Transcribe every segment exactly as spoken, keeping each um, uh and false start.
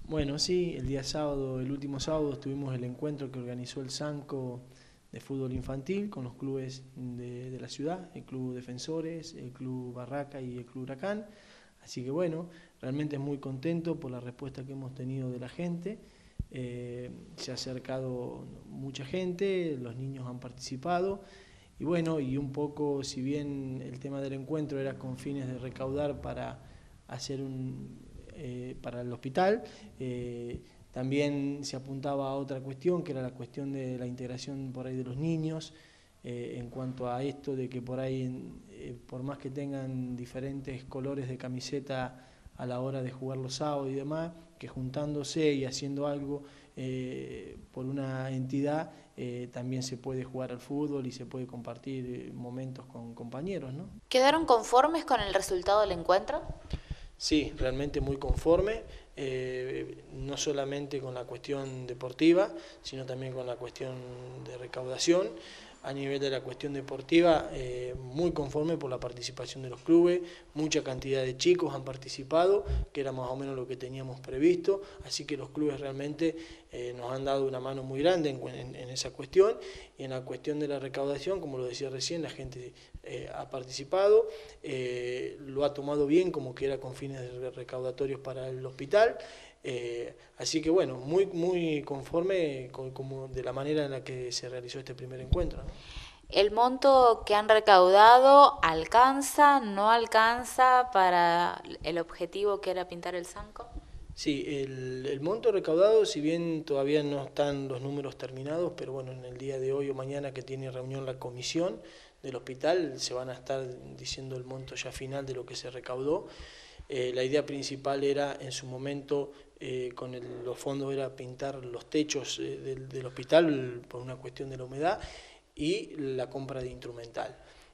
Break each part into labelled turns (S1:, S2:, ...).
S1: Bueno, sí, el día sábado, el último sábado, tuvimos el encuentro que organizó el SANCO de fútbol infantil con los clubes de, de la ciudad, el Club Defensores, el Club Barraca y el Club Huracán. Así que bueno, realmente muy contento por la respuesta que hemos tenido de la gente. Eh, se ha acercado mucha gente, los niños han participado y bueno, y un poco, si bien el tema del encuentro era con fines de recaudar para hacer un Eh, para el hospital, eh, también se apuntaba a otra cuestión, que era la cuestión de la integración por ahí de los niños, eh, en cuanto a esto de que por ahí, eh, por más que tengan diferentes colores de camiseta a la hora de jugar los sábados y demás, que juntándose y haciendo algo eh, por una entidad, eh, también se puede jugar al fútbol y se puede compartir eh, momentos con compañeros, ¿no?
S2: ¿Quedaron conformes con el resultado del encuentro?
S1: Sí, realmente muy conforme, eh, no solamente con la cuestión deportiva, sino también con la cuestión de recaudación. A nivel de la cuestión deportiva, eh, muy conforme por la participación de los clubes, mucha cantidad de chicos han participado, que era más o menos lo que teníamos previsto, así que los clubes realmente eh, nos han dado una mano muy grande en, en, en esa cuestión, y en la cuestión de la recaudación, como lo decía recién, la gente eh, ha participado, eh, lo ha tomado bien como que era con fines recaudatorios para el hospital. Eh, así que bueno, muy, muy conforme con, como de la manera en la que se realizó este primer encuentro, ¿no?
S2: ¿El monto que han recaudado alcanza, no alcanza para el objetivo que era pintar el Sanco?
S1: Sí, el, el monto recaudado, si bien todavía no están los números terminados, pero bueno, en el día de hoy o mañana que tiene reunión la comisión del hospital, se van a estar diciendo el monto ya final de lo que se recaudó. Eh, la idea principal era, en su momento, eh, con el, los fondos, era pintar los techos eh, del, del hospital por una cuestión de la humedad y la compra de instrumental.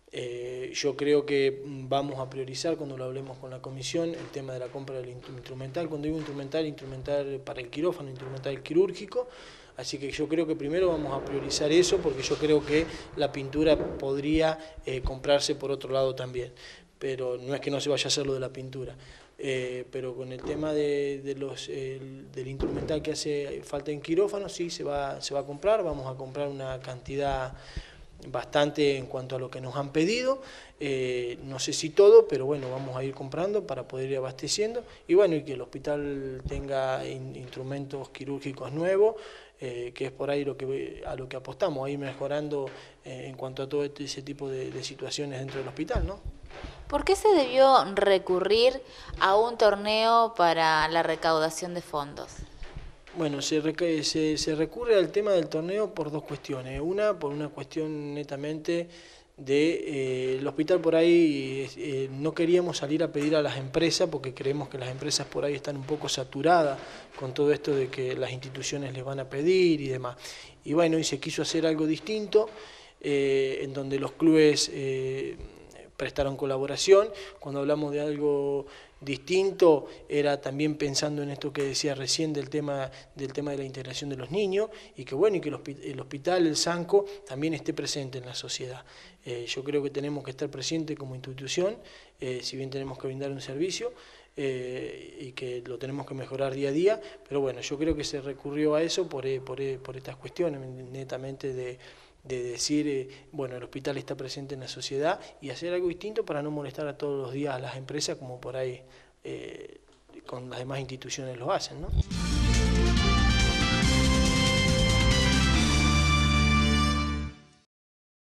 S1: Eh, yo creo que vamos a priorizar, cuando lo hablemos con la comisión, el tema de la compra del instrumental. Cuando digo instrumental, instrumental para el quirófano, instrumental quirúrgico. Así que yo creo que primero vamos a priorizar eso, porque yo creo que la pintura podría eh, comprarse por otro lado también. Pero no es que no se vaya a hacer lo de la pintura. Eh, pero con el tema de, de los, eh, del instrumental que hace falta en quirófano, sí se va, se va a comprar. Vamos a comprar una cantidad bastante en cuanto a lo que nos han pedido, eh, no sé si todo, pero bueno, vamos a ir comprando para poder ir abasteciendo, y bueno, y que el hospital tenga in, instrumentos quirúrgicos nuevos, eh, que es por ahí lo que, a lo que apostamos, a ir mejorando eh, en cuanto a todo este, ese tipo de, de situaciones dentro del hospital, ¿no?
S2: ¿Por qué se debió recurrir a un torneo para la recaudación de fondos?
S1: Bueno, se, se, se recurre al tema del torneo por dos cuestiones. Una, por una cuestión netamente de eh, el hospital por ahí, eh, no queríamos salir a pedir a las empresas, porque creemos que las empresas por ahí están un poco saturadas con todo esto de que las instituciones les van a pedir y demás. Y bueno, y se quiso hacer algo distinto, eh, en donde los clubes eh, prestaron colaboración. Cuando hablamos de algo distinto, era también pensando en esto que decía recién del tema, del tema de la integración de los niños, y que bueno, y que el hospital, el SANCO, también esté presente en la sociedad. Eh, yo creo que tenemos que estar presentes como institución, eh, si bien tenemos que brindar un servicio, eh, y que lo tenemos que mejorar día a día, pero bueno, yo creo que se recurrió a eso por, por, por estas cuestiones, netamente de de decir, eh, bueno, el hospital está presente en la sociedad, y hacer algo distinto para no molestar a todos los días a las empresas como por ahí eh, con las demás instituciones lo hacen, ¿no?